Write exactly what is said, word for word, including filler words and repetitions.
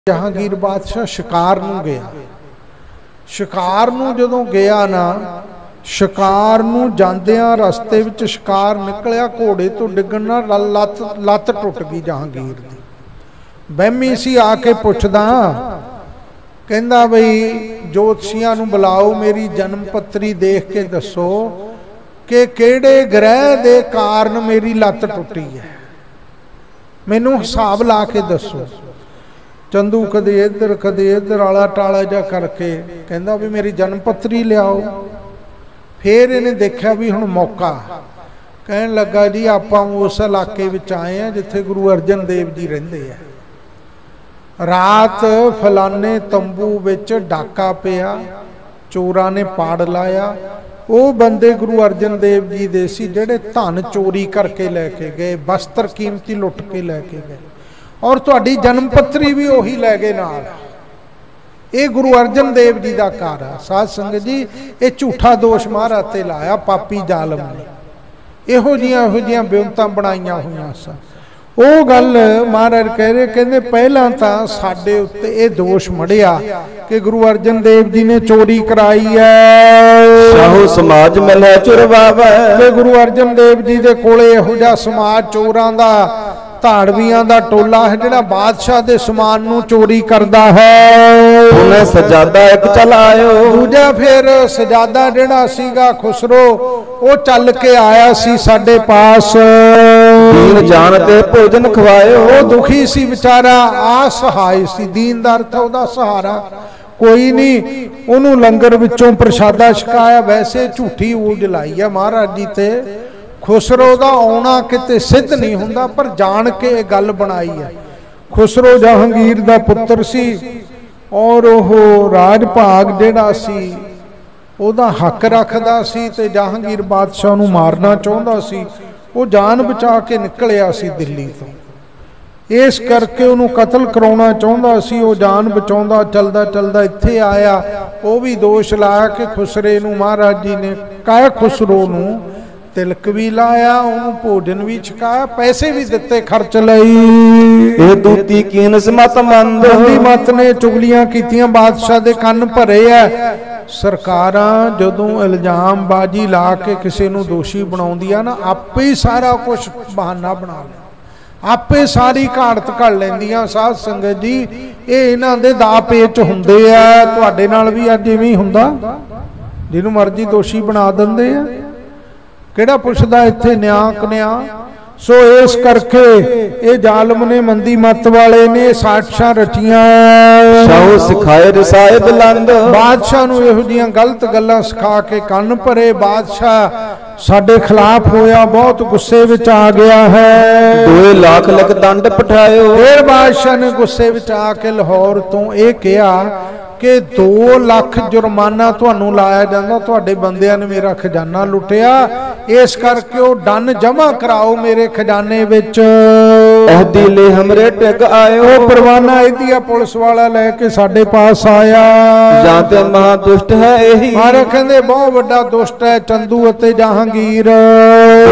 जहांगीर बादशाह शिकार नूं गया। शिकार नूं जदों गया ना, शिकार नूं जांदियां रस्ते विच शिकार निकलिया, घोड़े तो डिगण नाल लत लत टुट गई जहांगीर दी। बहमी सी आके पुछदा, कहंदा बई जोतशियां नूं बुलाओ, मेरी जन्म पत्री देख के दसो कि किहड़े ग्रह दे कारण मेरी लत टुटी है, मैनूं हिसाब ला के दसो। चंदू कदे इधर कदे इधर आला टाला जा करके कहंदा भी मेरी जन्म पत्री लियाओ। फिर इन्हें देखा भी हुण मौका, कहन लगा जी आपां उस इलाके विच आए हैं जिथे गुरु अर्जन देव जी रहिंदे है। रात फलाने तंबू विच डाका पिया, चोरां ने पाड़ लाया। वो बंदे गुरु अर्जन देव जी दे सी जिहड़े धन चोरी करके लैके गए, वस्त्र कीमती लुट के लैके गए, और तुहाडी जन्म पत्री भी उही लै गए नाल। ये गुरु अर्जन देव जी का घर है। साध संगत जी, ये झूठा दोष महाराज ते लाया पापी जालम ने, इहो जिहियां इहो जिहियां बेउंतां बनाईयां होईयां सन। वो गल महाराज कह रहे, कहंदे पहलां तां साडे उत्ते ये दोष मढ़िया कि गुरु अर्जन देव जी ने चोरी कराई है। साहू समाज मिले चुरवावे, गुरु अर्जन देव जी दे कोले इहो जिहा समाज चोरां दा, धाड़वियां दा टोला है जिहड़ा बादशाह दे समान नूं चोरी करदा है। उन्हें सजादा एक चलायो, दूजा फिर सजादा जिहड़ा सीगा खुसरो, वो चल के आया सी साडे पास। दीन जान ते भोजन खवायो, वो दुखी सी बेचारा, आ सहाय सी। दीन दा अर्थ ओहदा सहारा कोई नहीं, उन्होंने लंगर विचों प्रसादा छकाया। वैसे झूठी ऊज लाई है महाराज जी ते। खुसरो दा आउणा किते सिद्ध नहीं हुंदा, पर जान के गल बनाई है। खुसरो जहांगीर दा पुत्र सी, और ओह राज भाग जिहड़ा सी ओहदा हक रखदा सी, ते जहांगीर बादशाह नूं मारना चाहुंदा सी। वो जान बचा के निकलिया सी दिल्ली तो, इस करके उन्होंने कतल कराउणा चाहुंदा सी। वो जान बचाउंदा चलदा चलदा इत्थे आया। वो भी दोष लाया कि खुसरे नूं महाराज जी ने काया, खुसरो नूं तिलक भी लाया, उन्होंने भोजन भी छकाया, पैसे भी दिते खर्च लई। ये दूती कीनस मत मंद, मत ने चुगलियां कीतियां, बादशाह दे कन्न भरे है। सरकारां जदों इल्जाम बाजी ला के किसी नूं दोषी बनाउंदियां ना, आपे ही सारा कुछ बहाना बना लिया, आपे सारी घाड़त घड़ लैंदियां। साध संगत जी, ये इन्हां दे दा पेच हुंदे आ। तुहाडे नाल भी अज इवें ही हुंदा, जिहनूं मर्जी दोषी बना दिंदे आ, किहड़ा पुछदा इत्थे न्याय कन्या। सो इस करके ये जालम ने, मंदी मत वाले ने साजिशां रचियां। साहू सिखाए रसाए बुलंद, बादशाह नूं इहो जिहियां गलत गल्लां सिखा के कन्न भरे। बादशाह साडे खिलाफ होया, बहुत गुस्से विच आ गया है। दो लाख लख दंड पठायो। फिर बादशाह ने गुस्से विच आके लाहौर तो यह कहा कि दो लाख जुर्माना तुहानूं लाया जांदा, तुहाडे बंदियां ने मेरा खजाना लुटिया, इस करके वो डन जमा कराओ मेरे खजाने विच। अहदी ले हमरे टिक आयो, वो परवाना इंडिया पुलिस वाला लेके साडे पास आया। जानते महा दुष्ट है यही, मारे कहंदे बहुत बड़ा दुष्ट है चंदू अते जहांगीर।